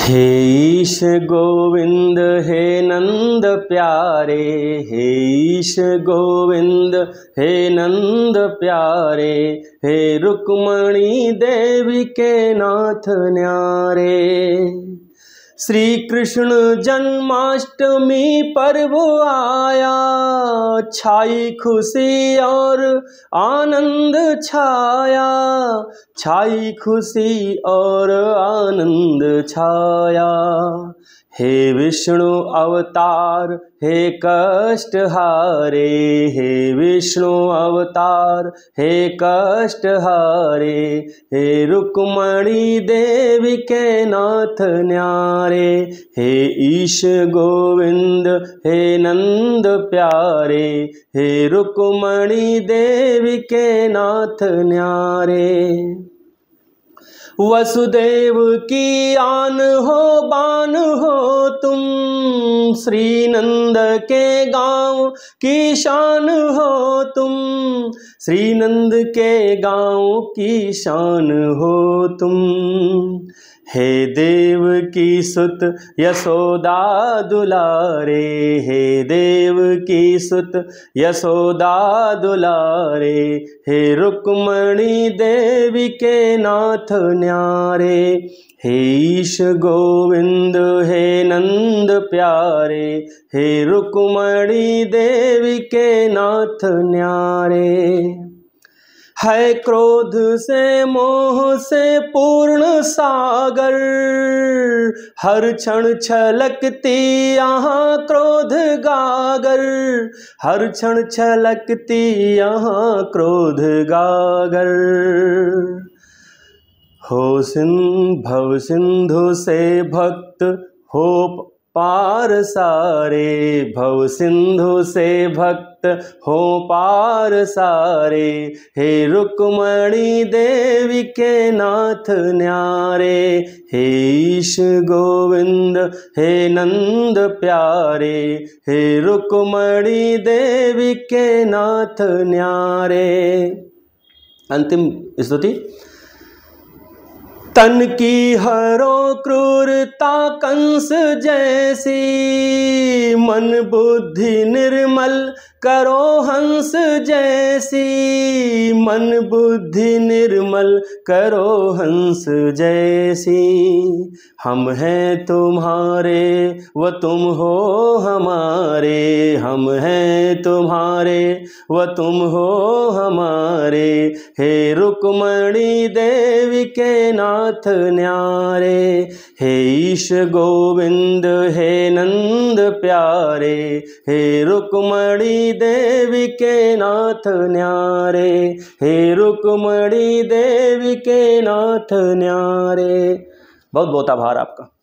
हे ईश गोविंद हे नंद प्यारे, हे ईश गोविंद हे नंद प्यारे, हे रुक्मणी देवी के नाथ न्यारे। श्री कृष्ण जन्माष्टमी पर्व आया, छाई खुशी और आनंद छाया, छाई खुशी और आनंद छाया। हे विष्णु अवतार हे कष्ट हारे, हे विष्णु अवतार हे कष्ट हारे, हे रुक्मणी देवी के नाथ न्यारे। हे ईश गोविंद हे नंद प्यारे, हे रुक्मणी देवी के नाथ न्यारे। वसुदेव की आन हो बान हो तुम, श्री नंद के गाँव की शान हो तुम, श्री नंद के गाँव की शान हो तुम। हे देव की सुत यशोदा दुलारे, हे देव की सुत यशोदा दुलारे, हे रुक्मणी देवी के नाथ न्यारे। हे ईश गोविंद हे नंद प्यारे, हे रुक्मणी देवी के नाथ न्यारे। है क्रोध से मोह से पूर्ण सागर, हर क्षण छलकती यहाँ क्रोध गागर, हर क्षण छलकती यहाँ क्रोध गागर। हो भव सिंधु से भक्त हो पार सारे, भव सिंधु से भक्त हो पार सारे, हे रुक्मणी देवी के नाथ न्यारे। हे ईश गोविंद हे नंद प्यारे, हे रुक्मणी देवी के नाथ न्यारे। अंतिम स्तुति। तन की हरो क्रूरता कंस जैसी, मन बुद्धि निर्मल करो हंस जैसी, मन बुद्धि निर्मल करो हंस जैसी। हम हैं तुम्हारे व तुम हो हमारे, हम हैं तुम्हारे व तुम हो हमारे, हे रुक्मणी देवी के नाथ न्यारे। हे ईश गोविंद हे नंद प्यारे, हे रुक्मणी देवी के नाथ न्यारे, हे रुक्मणी देवी के नाथ न्यारे। बहुत बहुत आभार आपका।